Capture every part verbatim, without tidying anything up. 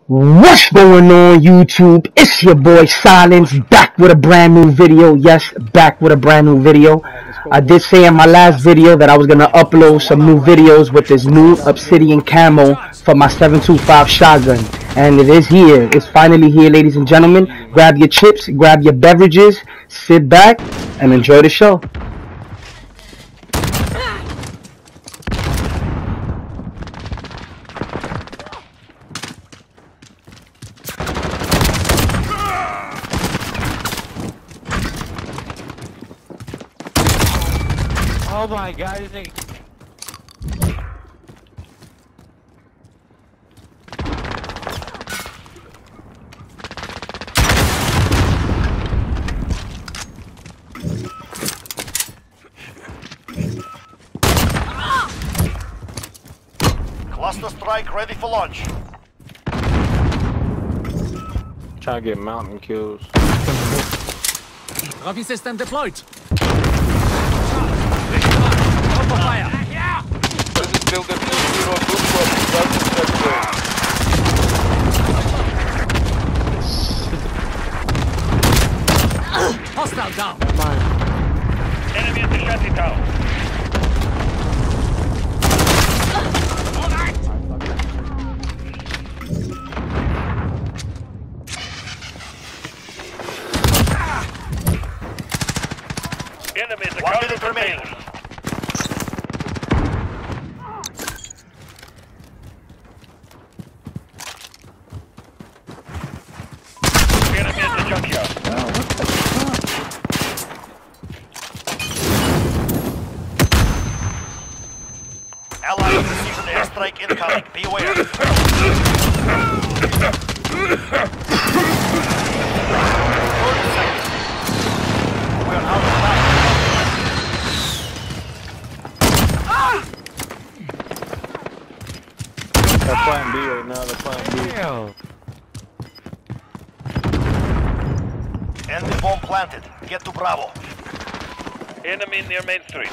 What's going on YouTube? It's your boy Silence back with a brand new video. Yes, back with a brand new video. I did say in my last video that I was going to upload some new videos with this new Obsidian camo for my seven two five shotgun. And it is here. It's finally here, ladies and gentlemen. Grab your chips, grab your beverages, sit back, and enjoy the show. Oh my god, this thing. Cluster strike ready for launch. Trying to get mountain kills. Rocky system deployed. Fire. This is still the zero good for Hostile down. Enemy at the shanty town. Enemy at the One counter minute remaining. Enemy at the junkyard. Allied precision airstrike incoming. Be aware. forty seconds. We are out of time. They're playing B right now, they're playing B. Enemy bomb planted. Get to Bravo. Enemy near Main Street.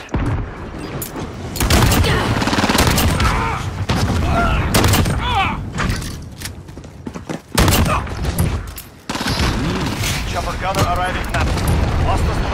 Chopper gunner arriving now. Cluster strike.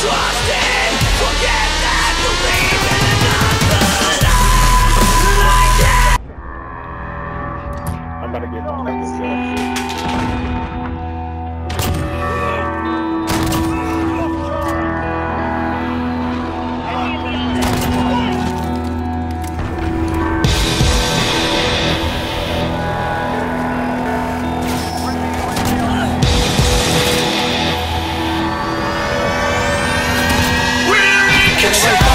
I'm about to get my fucking shot. Control.